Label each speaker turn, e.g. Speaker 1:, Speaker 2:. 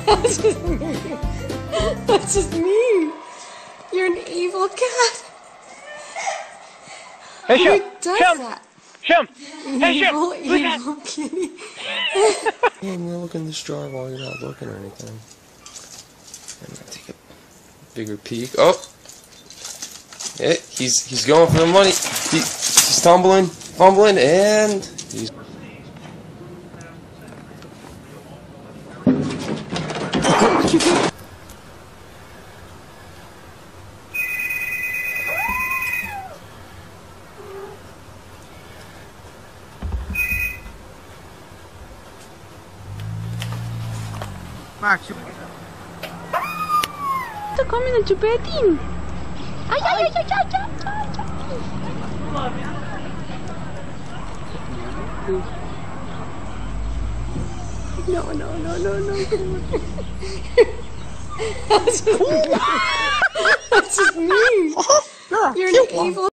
Speaker 1: That's just me. That's just me. You're an evil cat.
Speaker 2: Hey,
Speaker 1: Who does that?
Speaker 2: Shum! Hey, Shum!
Speaker 1: Evil kitty.
Speaker 3: I'm gonna look in this jar while you're not looking or anything. I'm gonna take a bigger peek. Oh! Yeah, he's going for the money. He's fumbling, and he's...
Speaker 4: Max,
Speaker 5: Está comiendo el chupetín. Ay, ay, ay, ay, ay, ay, ay. No, no, no, no, no.
Speaker 1: That's just me. You're an evil